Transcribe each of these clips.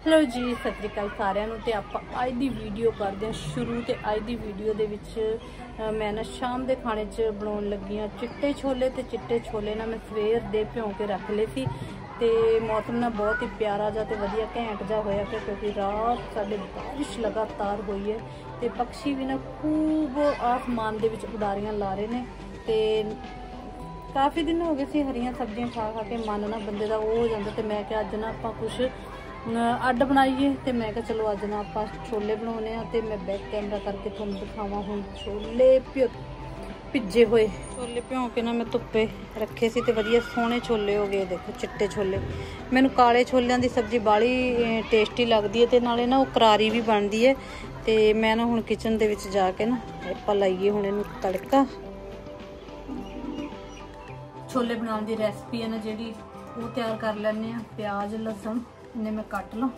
Hello जी, सत श्री अकाल सारिਆਂ ਨੂੰ। ਤੇ ਆਪਾਂ ਅੱਜ ਦੀ ਵੀਡੀਓ ਕਰਦੇ ਹਾਂ ਸ਼ੁਰੂ। ਤੇ ਅੱਜ ਦੀ ਵੀਡੀਓ ਦੇ ਵਿੱਚ ਮੈਂ ਨਾ ਸ਼ਾਮ ਦੇ ਖਾਣੇ 'ਚ ਬਣਾਉਣ ਲੱਗੀ ਹਾਂ ਚਿੱਟੇ ਛੋਲੇ। ਤੇ ਚਿੱਟੇ ਛੋਲੇ ਨਾ ਮੈਂ ਸਵੇਰ ਦੇ ਭਿਉਂ ਕੇ ਰੱਖ ਲਏ ਸੀ। ਤੇ मौसम ना बहुत ही प्यारा जा ते वधिया घैंट जा होया पिया, क्योंकि रात साडे बारिश लगातार हुई है। ते पक्षी भी ना खूब आसमान दे विच उडारियां ला रहे ने। ते काफ़ी दिन हो गए सी हरियां सब्जियां खा खा के मन ना बंदे दा हो जांदा। ते मैं क्या अज ना आपां कुछ अड्ड बनाइए। तो मैं क्या चलो अज ना आपां छोले बनाने आ। ते मैं बैक कैमरा करके तुहानूं दिखावां हुण छोले भिजे हुए छोले भ्यों के ना मैं धुप्पे रखे सी। ते वधिया सोहणे छोले हो गए। देखो चिट्टे छोले, मैनूं काले छोलियां दी सब्जी बाली टेस्टी लगदी है। ते नाले ना वो करारी भी बनदी है। ते मैं ना हुण किचन दे विच जाके ना आपां लाइए हुण इहनूं तड़का। छोले बनाउण दी रेसिपी है ना जिहड़ी वो तैयार कर लैंदे आ। प्याज लहसुन इन्हें मैं कट ला।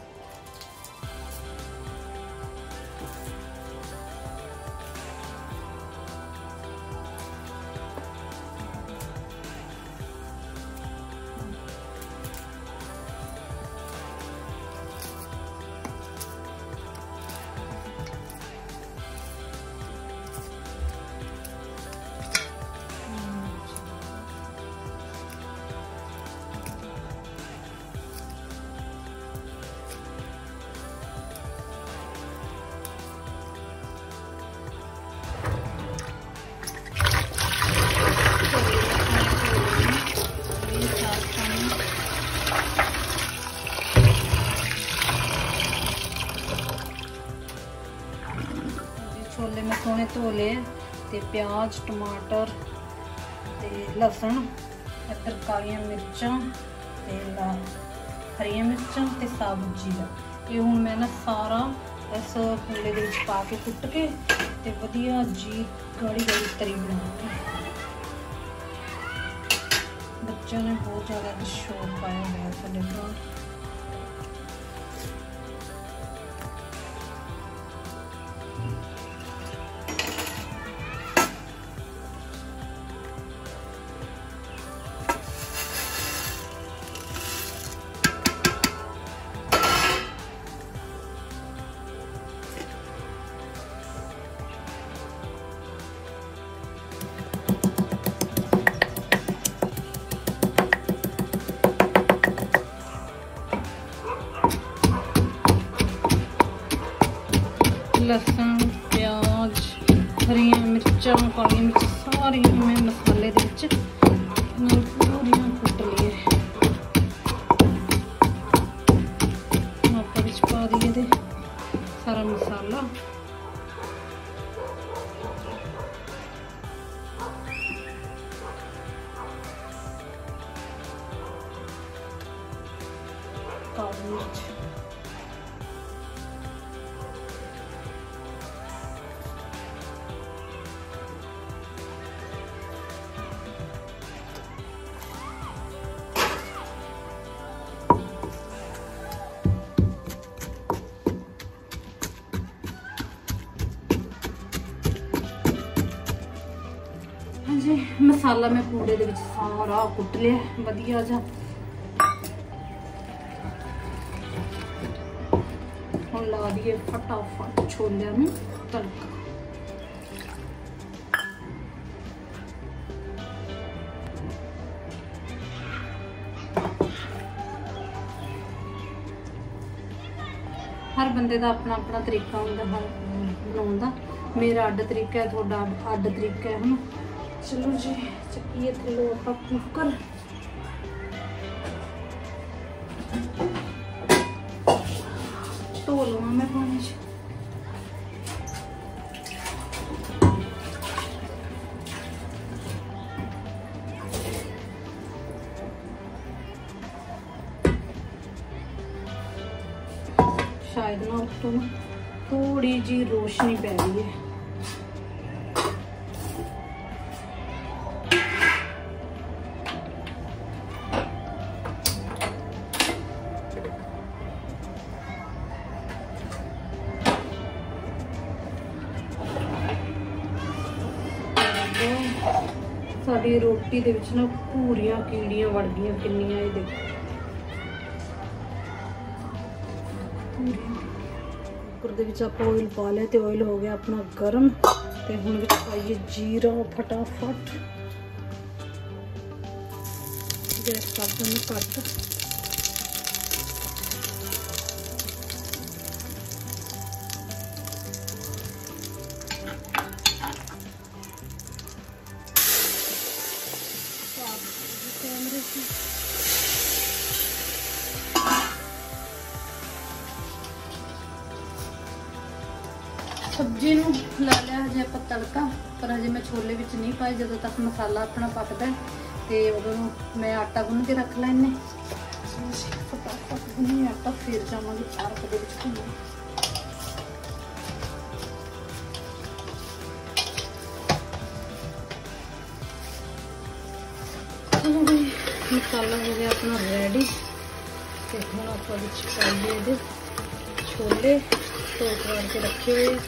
छोले मैं सोने धो ले। ते प्याज टमाटर ते लहसुन इधर कालियां मिर्चां ते हरियां मिर्चां ते साबुत जीरा ये हुण मैं ना सारा इस फुले दे विच पा के कुट के ते वधिया जी गाढ़ी गाढ़ी तरी बनाऊंगी। बच्चों ने बहुत ज़्यादा शौक पाया हुआ साडे घर। लहसुन प्याज हरियां मिर्चां काली मिर्च सारी मैं मसाले दे विच पूरियां कुट लिए। आटा विच पा दिए दे सारा मसाला। काली मिर्च जी मसाला मैं कूड़े दे विच सारा कुट लिया वधिया जा। हुण ला दिए फटाफट छोलियां नूं तड़का। हर बंदे दा अपना अपना तरीका हुंदा हर बनाउण दा। मेरा अड्ड तरीका है, तुहाडा अड्ड तरीका है ना। चलो जी चक्कीए थल्लो आपां कुकर। धो लवां मैं पानी च। शायद ना उत्तों थोड़ी जी रोशनी पै रही है। साडी रोटी दे विच ना पूरियां कीड़ियां वड़ गईयां किन्नियां। ये देखो कुकर दे विच आपां ऑयल पा लिया ते ऑयल हो गया अपना गर्म ते हुण विच पाइए जीरा फटाफट। गैस कर देंगे घट। कैमरे से सब्जी नूं ला लिया हजे आपां तड़का, पर हजे मैं छोले विच नहीं पाए। जदों तक मसाला अपना पकदा ते उदों मैं आटा गुन्न के रख लैने। फटाफट गुन्नी आटा फिर जावांगे पार्क दे विच घुम्मण। मसाला हो गया अपना रेडी ते हुण आपां विच पाइए इहदे छोले धो के रखे हुए।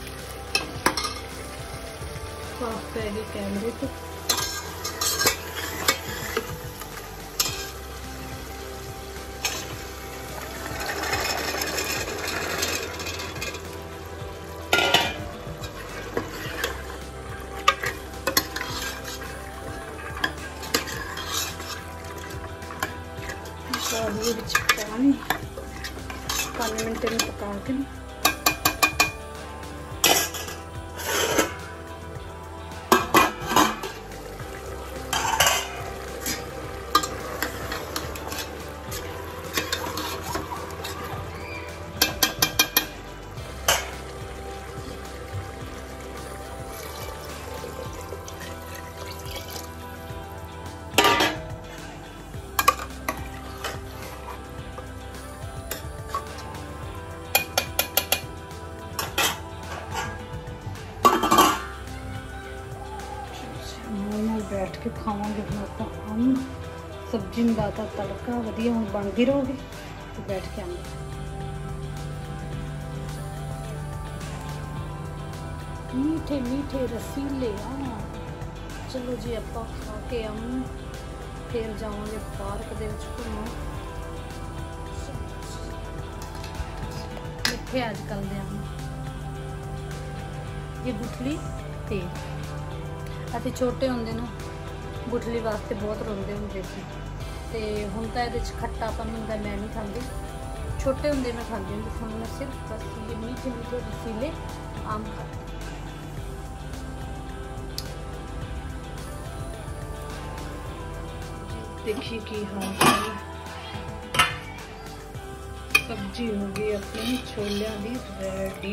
साफ पै गई कैमरे पे। पानी 5 मिनट में पका के बैठ के खावांगे। हम आपां आम सब्जी में लाता तड़का वधिया हुण बनदी रहोगी तो बैठ के आऊंगे। मीठे मीठे रसीले चलो जी आपां खा के आऊं फिर जावांगे पार्क दे विच घुम्मण। मिठे अजकल दे आम ये गुठली ते अते छोटे होंदे ना गुठली वास्ते बहुत रोंदे होंदे सी ते हुण तां इहदे च खट्टापन हुंदा, मैं नहीं खांदी। छोटे होंदे मैं खांदी हुंदी, हुण मैं सिर्फ बस ये मीठे मीठे रसीले आम खाती। देखिए की हाल है। सब्जी हो गई अपनी छोलियां दी रेडी।